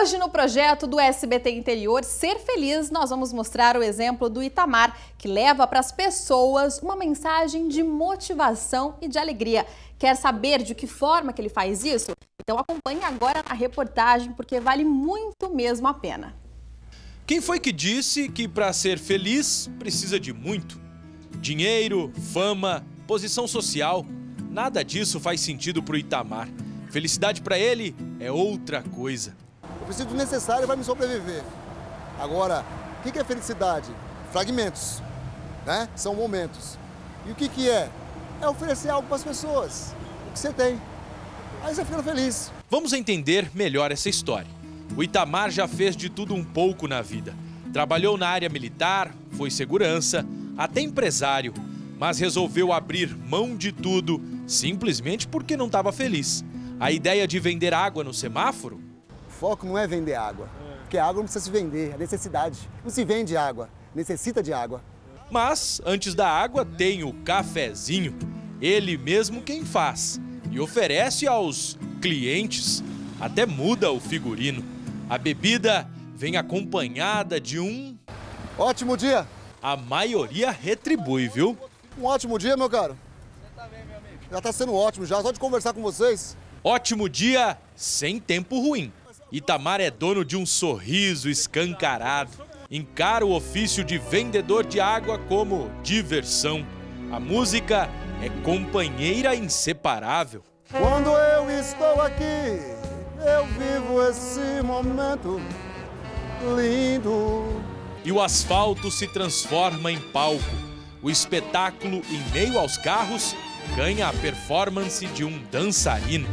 Hoje, no projeto do SBT Interior Ser Feliz, nós vamos mostrar o exemplo do Itamar, que leva para as pessoas uma mensagem de motivação e de alegria. Quer saber de que forma que ele faz isso? Então acompanhe agora na reportagem, porque vale muito mesmo a pena. Quem foi que disse que para ser feliz precisa de muito? Dinheiro, fama, posição social, nada disso faz sentido para o Itamar. Felicidade para ele é outra coisa. Eu preciso do necessário para me sobreviver. Agora, o que é felicidade? Fragmentos, né? São momentos. E o que é? É oferecer algo para as pessoas, o que você tem. Aí você fica feliz. Vamos entender melhor essa história. O Itamar já fez de tudo um pouco na vida. Trabalhou na área militar, foi segurança, até empresário, mas resolveu abrir mão de tudo simplesmente porque não estava feliz. A ideia de vender água no semáforo? O foco não é vender água, porque a água não precisa se vender, é necessidade. Não se vende água, necessita de água. Mas, antes da água, tem o cafezinho. Ele mesmo quem faz e oferece aos clientes. Até muda o figurino. A bebida vem acompanhada de um... Ótimo dia! A maioria retribui, viu? Um ótimo dia, meu caro. Você tá bem, meu amigo? Já tá sendo ótimo, já só de conversar com vocês. Ótimo dia sem tempo ruim. Itamar é dono de um sorriso escancarado. Encara o ofício de vendedor de água como diversão. A música é companheira inseparável. Quando eu estou aqui, eu vivo esse momento lindo. E o asfalto se transforma em palco. O espetáculo, em meio aos carros, ganha a performance de um dançarino.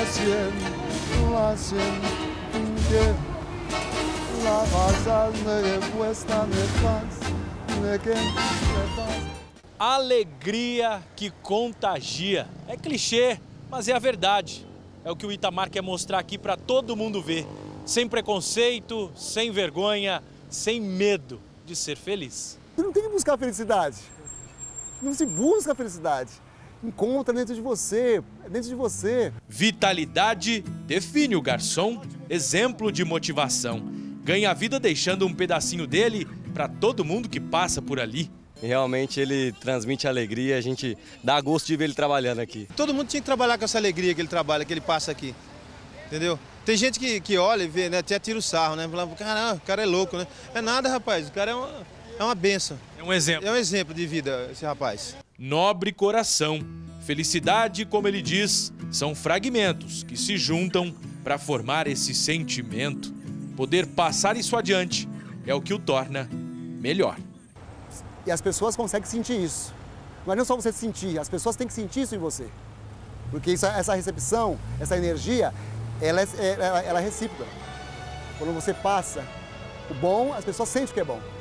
Alegria que contagia. É clichê, mas é a verdade. É o que o Itamar quer mostrar aqui para todo mundo ver. Sem preconceito, sem vergonha, sem medo de ser feliz. Você não tem que buscar felicidade. Não se busca felicidade. Encontra dentro de você, é dentro de você. Vitalidade define o garçom, exemplo de motivação. Ganha a vida deixando um pedacinho dele para todo mundo que passa por ali. Realmente ele transmite alegria, a gente dá gosto de ver ele trabalhando aqui. Todo mundo tinha que trabalhar com essa alegria que ele trabalha, que ele passa aqui, entendeu? Tem gente que olha e vê, né, até tira o sarro, né? Fala, caramba, o cara é louco, né? É nada, rapaz, o cara é uma benção. É um exemplo. É um exemplo de vida, esse rapaz. Nobre coração. Felicidade, como ele diz, são fragmentos que se juntam para formar esse sentimento. Poder passar isso adiante é o que o torna melhor. E as pessoas conseguem sentir isso. Não é só você sentir, as pessoas têm que sentir isso em você. Porque essa recepção, essa energia, ela é recíproca. Quando você passa o bom, as pessoas sentem que é bom.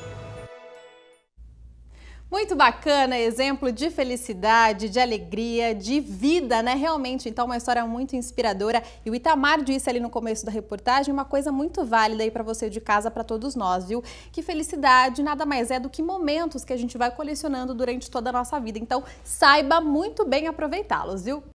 Muito bacana, exemplo de felicidade, de alegria, de vida, né? Realmente, então, uma história muito inspiradora. E o Itamar disse ali no começo da reportagem uma coisa muito válida aí para você de casa, para todos nós, viu? Que felicidade nada mais é do que momentos que a gente vai colecionando durante toda a nossa vida. Então, saiba muito bem aproveitá-los, viu?